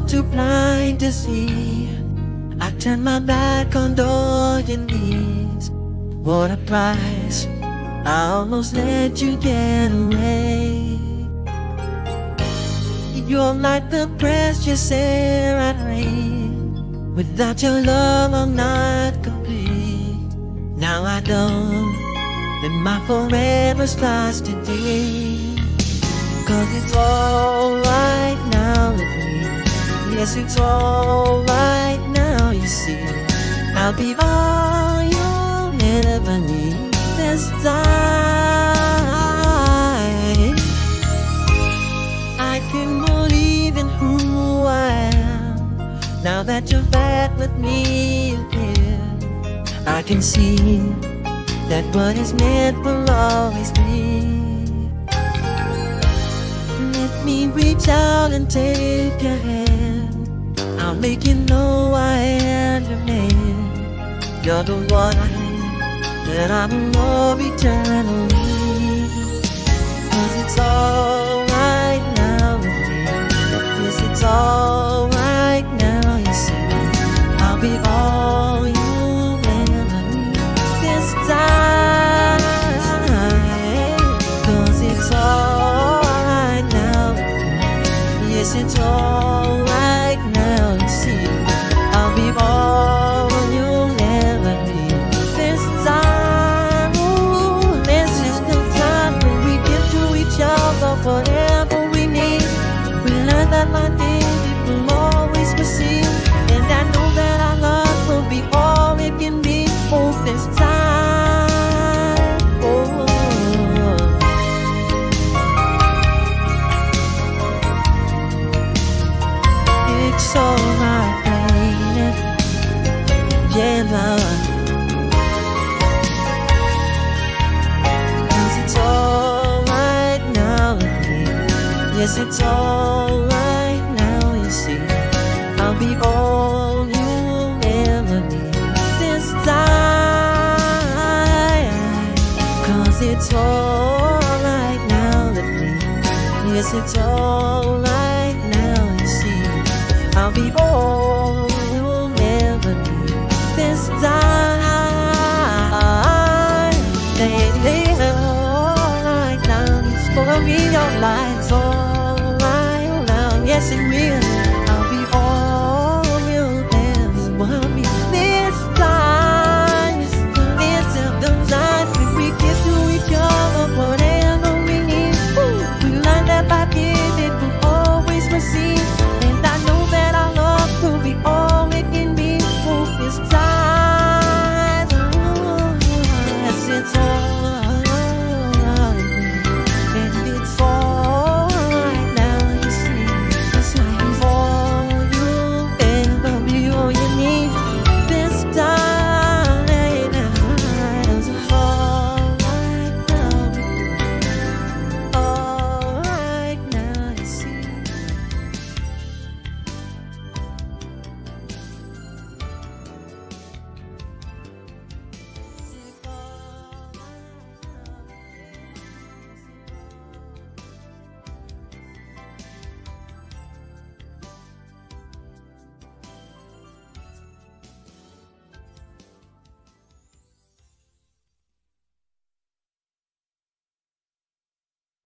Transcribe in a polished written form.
too blind to see. I turned my back on all your needs. What a price, I almost let you get away. You're like the precious air I breathe. Without your love I'm not complete. Now I know that my forever starts today. 'Cause it's alright now with me. Yes, it's alright now, you see. I'll be all you'll ever need this time. I can believe in who I am now that you're back with me again. I can see that what is meant will always be. Let me reach out and take your hand. I'll make you know I am your man. You're the one that I will love eternally. 'Cause it's alright now with me. Yes, it's alright now, you see. I'll be all you ever need this time. 'Cause it's alright now with me. Yes, it's alright now, you see. I'll be all you'll ever need this time. Ooh, this is the time when we give to each other whatever we need. We learn that my days it will always receive, and I know that our love will be all it can be. Oh, this time, oh. It's alright, baby. Yeah, love. 'Cause it's alright now with me. Yes, it's alright now, you see. I'll be all you ever need this time. 'Cause it's alright now with me. Yes, it's alright now, you see. I'll be all you'll ever need this time. They alright now, it's for me, your life's alright now. Yes, it will.